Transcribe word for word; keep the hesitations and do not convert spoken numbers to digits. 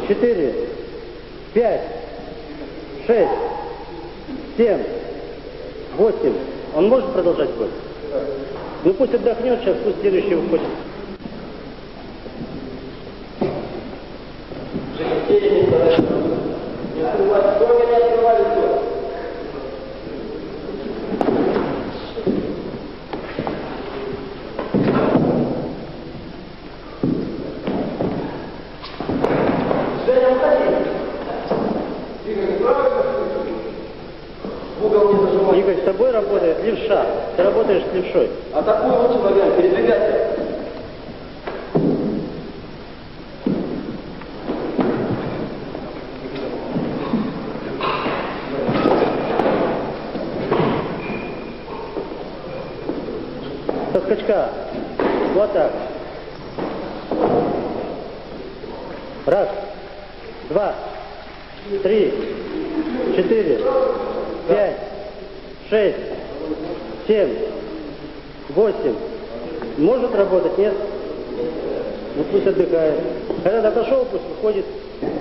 четыре, пять, шесть, семь, восемь. Он может продолжать бой? Ну пусть отдохнет сейчас, пусть следующий выходит. Игорь, с тобой работает левша. Ты работаешь с левшой. А такой лучше вариант, передвигайся. Со скачка. Вот так. Раз, два, три, четыре, пять, шесть, семь, восемь. Может работать, нет? Ну пусть отдыхает. Когда отошел, пусть выходит.